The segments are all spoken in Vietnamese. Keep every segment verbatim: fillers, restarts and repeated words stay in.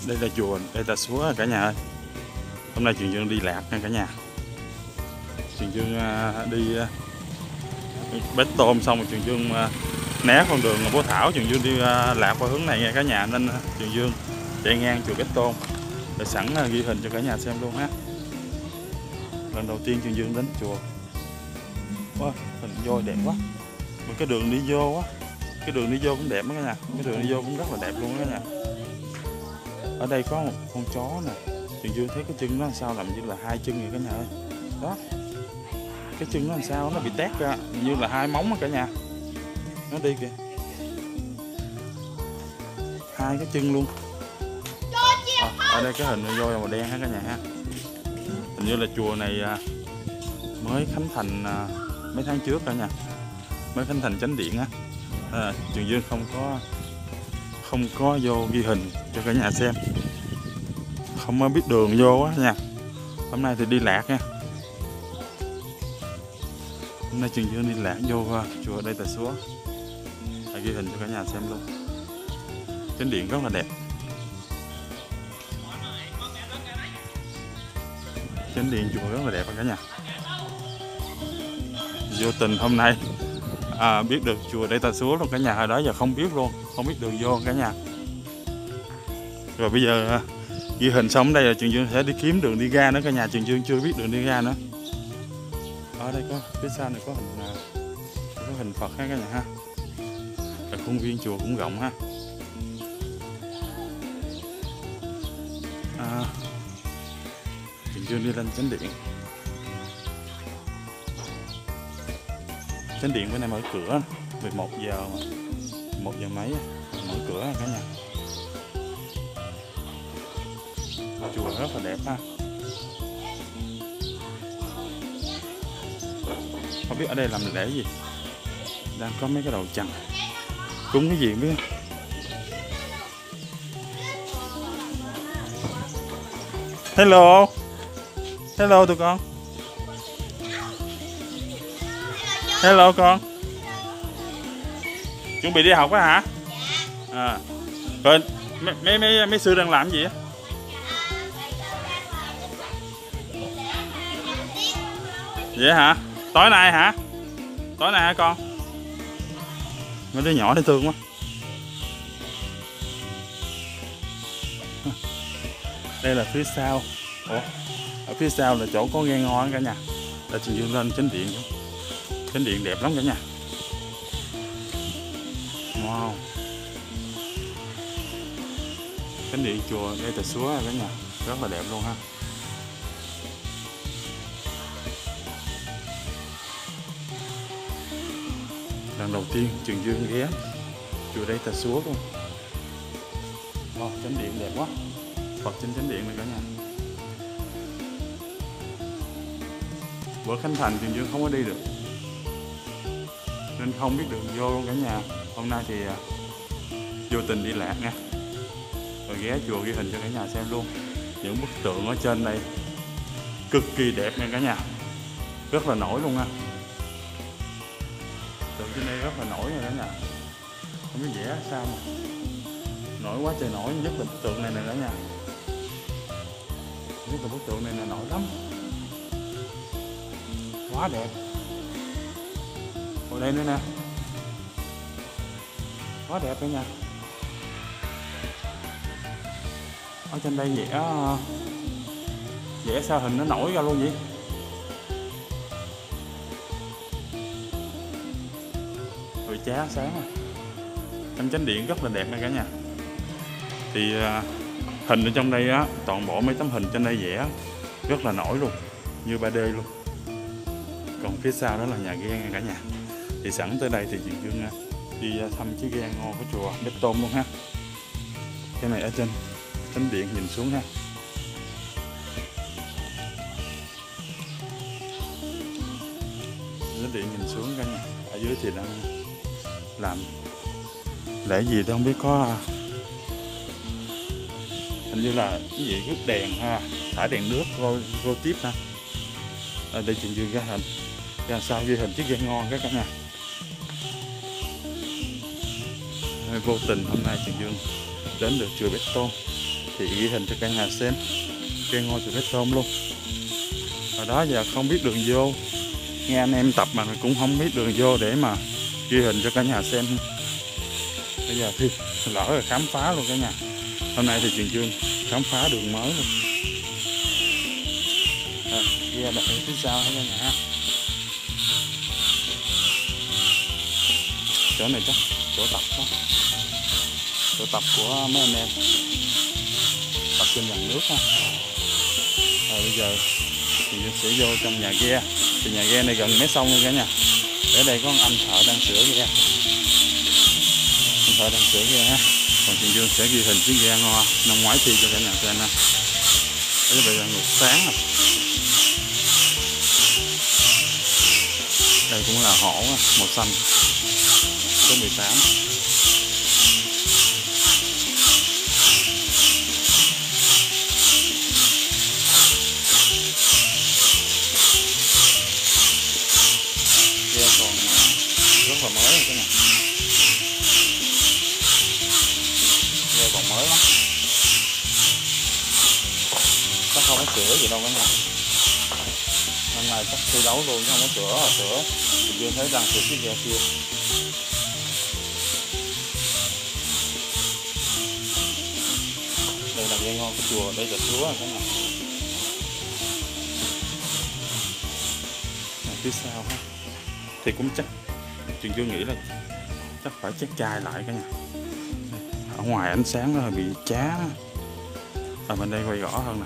Đây là chùa Đây Tà Xúa cả nhà ơi. Hôm nay Trường Dương đi lạc nha cả nhà. Trường Dương đi bét tôm xong rồi Trường Dương né con đường Bố Thảo. Trường Dương đi lạc qua hướng này nha cả nhà, nên Trường Dương chạy ngang chùa Bét Tôm để sẵn ghi hình cho cả nhà xem luôn ha. Lần đầu tiên Trường Dương đến chùa. Wow, hình voi đẹp quá. Một cái đường đi vô á, cái đường đi vô cũng đẹp đó cả nhà. Cái đường đi vô cũng rất là đẹp luôn đó cả nhà. Ở đây có một con chó nè. Trường Dương thấy cái chân nó làm sao làm như là hai chân vậy cả nhà ơi. Đó, cái chân nó làm sao nó bị tét ra như là hai móng đó cả nhà. Nó đi kìa, hai cái chân luôn. À, ở đây cái hình voi màu đen ha cả nhà ha. Hình như là chùa này mới khánh thành mấy tháng trước cả nhà, mới khánh thành chánh điện á. À, Trường Dương không có không có vô ghi hình cho cả nhà xem, không có biết đường vô á nha. Hôm nay thì đi lạc nha. Hôm nay Trường Dương đi lạc vô chùa Đây Tà Xúa, à, ghi hình cho cả nhà xem luôn. Chánh điện rất là đẹp. Chánh điện chùa rất là đẹp cả nhà. Vô tình hôm nay à, biết được chùa Đây Tà Xúa luôn cả nhà. Hồi đó giờ không biết luôn, không biết đường vô cả nhà. Rồi bây giờ ghi hình xong đây là Trường Dương sẽ đi kiếm đường đi ra nữa cả nhà. Trường Dương chưa biết đường đi ra nữa. Ở đây có phía sau này có hình có hình Phật ha cả nhà ha. Ở khuôn viên chùa cũng rộng ha. À, Trường Dương đi lên chánh điện. Chánh điện bữa nay mở cửa mười một giờ mà. một giờ mấy mở cửa cả nhà. Chùa rất là đẹp ha. Không biết ở đây làm lễ gì. Đang có mấy cái đầu chằn. Cúng cái gì không biết. Hello. Hello tụi con. Hello con. Chuẩn bị đi học á hả? À. Rồi mấy mấy mấy sư đang làm gì á? Vậy hả? Tối nay hả? Tối nay hả con? Mấy đứa nhỏ đây thương quá. Đây là phía sau. Ủa? Ở phía sau là chỗ có ghe ngò cả nhà. Để Trường Dương lên chánh điện. Chánh điện đẹp lắm cả nhà. Wow. Chánh điện chùa Đây Tà Xúa cả nhà, rất là đẹp luôn ha. Lần đầu tiên Trường Dương ghé chùa Đây Tà Xúa luôn. Wow, chánh điện đẹp quá. Phật trên chánh điện này cả nhà. Bữa khánh thành Trường Dương không có đi được nên không biết đường vô luôn cả nhà. Hôm nay thì vô tình đi lạc nha. Rồi ghé chùa ghi hình cho cả nhà xem luôn. Những bức tượng ở trên đây cực kỳ đẹp nha cả nhà. Rất là nổi luôn ha. Tượng trên đây rất là nổi nha cả nhà. Không biết vẽ sao mà nổi quá trời nổi. Nhất là bức tượng này nè cả nhà. Nhất là bức tượng này là nổi lắm. Quá đẹp. Ở đây nữa nè. Quá đẹp cả nhà. Ở trên đây vẽ vẽ sao hình nó nổi ra luôn vậy. Rồi chá sáng rồi. Trong chánh điện rất là đẹp nha cả nhà. Thì hình ở trong đây á, toàn bộ mấy tấm hình trên đây vẽ rất là nổi luôn, như ba D luôn. Còn phía sau đó là nhà ghe nha cả nhà. Thì sẵn tới đây thì Trường Dương đi thăm chiếc ghe ngô của chùa Bét Tôm luôn ha. Cái này ở trên chánh điện nhìn xuống ha. Chánh điện nhìn xuống cả nhà. Ở dưới thì đang làm lễ gì tôi không biết, có hình như là cái gì rước đèn ha, thả đèn nước vô, vô tiếp ha. Ở đây Trường Dương ra hình ra sao ghi hình chiếc ghe ngon các cả nhà. Vô tình hôm nay Trường Dương đến được chùa Bét Tôm thì ghi hình cho cả nhà xem ghe ngô chùa Cái Tôm luôn. Ở đó giờ không biết đường vô, nghe anh em tập mà cũng không biết đường vô để mà ghi hình cho cả nhà xem. Bây giờ thì lỡ rồi khám phá luôn cả nhà. Hôm nay thì Trường Dương khám phá đường mới luôn. À, ghe đặt ở phía sau cả nhà ha. Chỗ này chắc chỗ tập đó. Chỗ tập của mấy anh em tập trên dòng nước ha. Rồi bây giờ thì sẽ vô trong nhà ghe. Thì nhà ghe này gần mé sông luôn cả nhà. Ở đây có anh thợ đang sửa ghe. Anh thợ đang sửa ghe ha. Còn Trường Dương sẽ ghi hình chiếc ghe ngon năm ngoái thi cho cả nhà xem ha. Đấy bây giờ ngược sáng rồi. Đây cũng là hổ màu xanh số mười tám. Ghe còn rất là mới rồi cái này. Ghe còn mới lắm. Chắc không có sửa gì đâu cả nhà. Năm nay chắc thi đấu luôn chứ không có sửa à, sửa thì Dương thấy đang sửa chiếc ghe kia. Đây là ghe ngon của chùa, đây là chúa rồi các bạn. Phía sau ha thì cũng chắc Trường Dương nghĩ là chắc phải chét chai lại cả nhà. Ở ngoài ánh sáng nó hơi bị chá. Ở bên đây quay rõ hơn nè.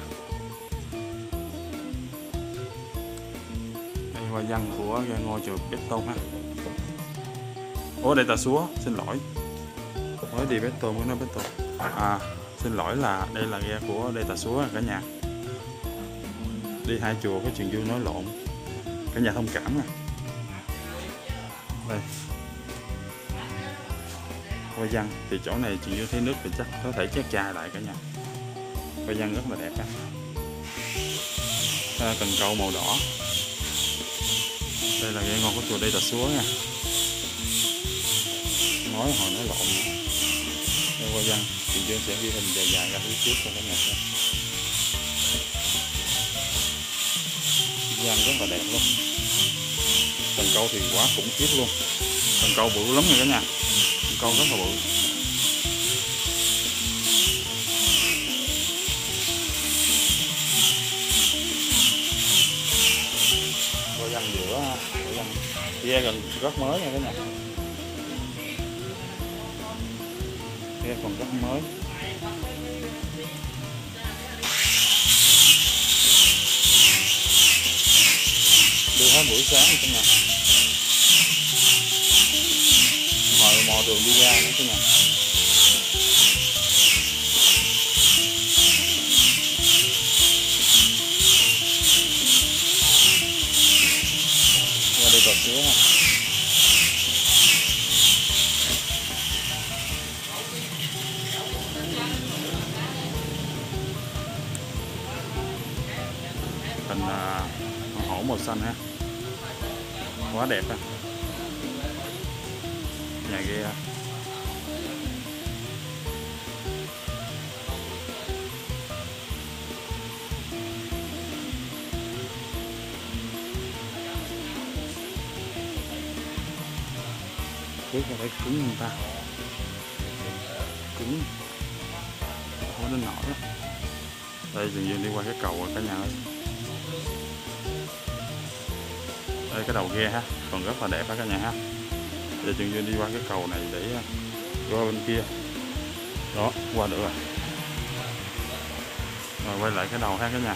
Đây hoa văn của ghe ngô chùa Cái Tôm ha. Ủa đây Tà Xúa, xin lỗi. Mới đi Cái Tôm mới nói Cái Tôm. À xin lỗi là đây là ghe của đây Tà Xúa cả nhà. Đi hai chùa cái Trường Dương nói lộn. Cả nhà thông cảm nè. Đây. Hoa văn thì chỗ này Trường Dương thấy nước thì chắc có thể chét chai lại cả nhà. Hoa văn rất là đẹp ha. À, cần câu màu đỏ. Đây là ghe ngon của chùa đây Tà Xúa nha. Nói hồi nói lộn nữa. Đây hoa văn Trường Dương sẽ ghi hình dài dài ra phía trước cho cả nhà xem. Văn rất là đẹp luôn. Cần câu thì quá khủng khiếp luôn. Cần câu bự lắm rồi cả nhà. Cần câu rất là bự. Hoa văn giữa hoa văn ghe gần rất mới nha cả nhà. Ghe còn rất mới. Đưa hết buổi sáng cả nhà. Hồi mò đường đi ra nữa cả nhà. Ra đây Tà Xúa ha. Thành uh, hổ màu xanh ha. Quá đẹp ha. Nhà ghe trước là phải cứng người ta, cứng không đến nổi đó. Đây dường như đi qua cái cầu rồi cả nhà ơi. Đây cái đầu ghe ha, còn rất là đẹp ha cả nhà ha. Giờ Trường Dương đi qua cái cầu này để qua bên kia. Đó, qua được rồi. Rồi quay lại cái đầu ha cả nhà.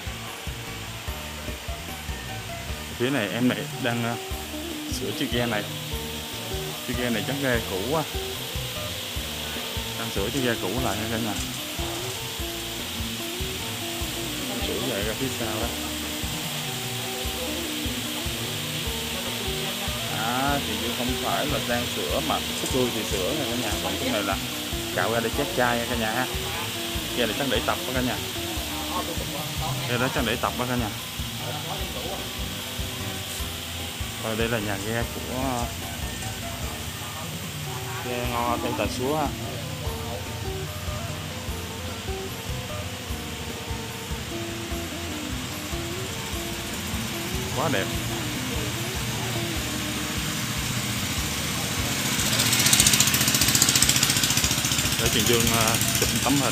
Phía này em này đang uh, sửa chiếc ghe này. Chiếc ghe này chắc ghe cũ quá. Đang sửa chiếc ghe cũ lại ha cả nhà. Đang sửa vậy ra phía sau đó. À, thì chứ không phải là đang sửa mà xúc đuôi thì sửa nha cả nhà. Còn cái này là cạo ra để chét chai nha cả nhà ha. Ghe này chắc để tập đó cả nhà. Ghe đó chắc để tập đó cả nhà. Rồi đây là nhà ghe của ghe ngon đây Tà Xúa ha. quá đẹp. Để Trường Dương uh, chụp tấm hình.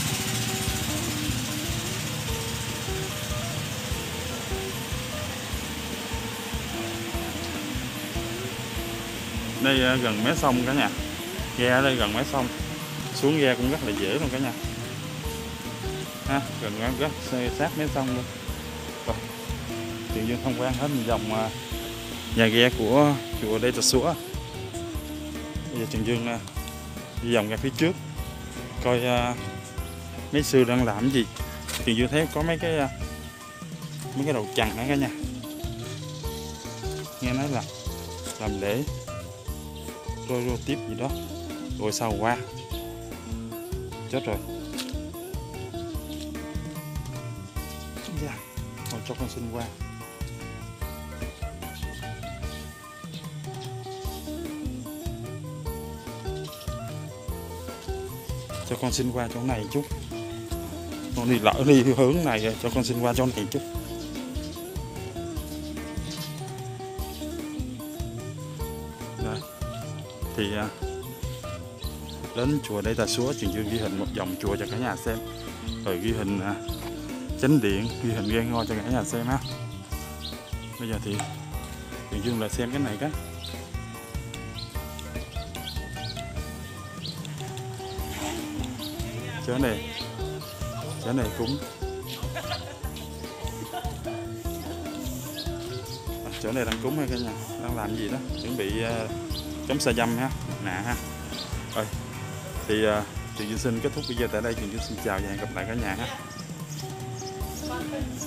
Đây uh, gần mé sông cả nhà, ghe ở đây gần mé sông, xuống ghe cũng rất là dễ luôn cả nhà ha, gần rất sát mé sông luôn. Rồi, Trường Dương tham quan hết vòng uh, nhà ghe của chùa Đây Tà Xúa. Bây giờ Trường Dương uh, đi vòng ra phía trước coi uh, mấy sư đang làm cái gì. Trường Dương thấy có mấy cái uh, mấy cái đầu chằn đó cả nhà, nghe nói là làm lễ rô rô tiếp gì đó rồi sao qua chết rồi. Dạ, rồi cho con xin qua. Cho con xin qua chỗ này chút. Con đi lỡ đi hướng này rồi, cho con xin qua chỗ này chút. Rồi. Thì đến chùa Đây Tà Xúa, Trường Dương ghi hình một vòng chùa cho cả nhà xem, rồi ghi hình chánh điện, ghi hình ghe ngôi cho cả nhà xem ha. Bây giờ thì Trường Dương lại xem cái này cái chỗ này, chỗ này cúng, à, chỗ này đang cúng hay cả nhà, đang làm gì đó, chuẩn bị uh, chống sa dâm ha, nạ ha. Rồi thì uh, Trường Dương xin kết thúc video tại đây. Trường Dương xin chào và hẹn gặp lại cả nhà ha.